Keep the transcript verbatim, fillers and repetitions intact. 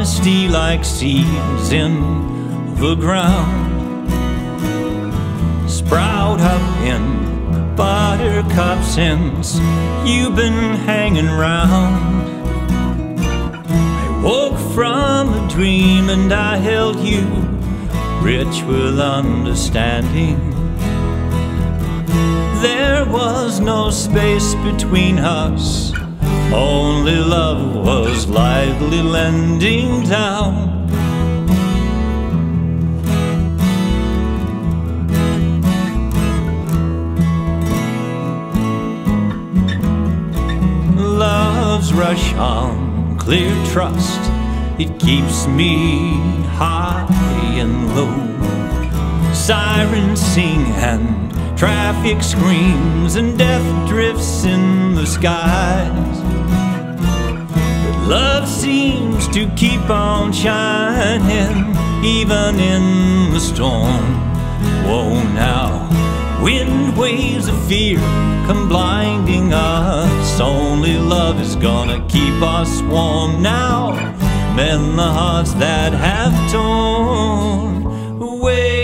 honesty like seeds in the ground sprout up in buttercup since you've been hanging round. I woke from a dream and I held you, rich with understanding. There was no space between us, only love was lightly lending down. Love's rush on clear trust, it keeps me high and low. Sirens sing and traffic screams and death drifts in the skies. But love seems to keep on shining even in the storm. Whoa now, wind waves of fear come blinding us. Only love is gonna keep us warm now. Mend the hearts that have torn away.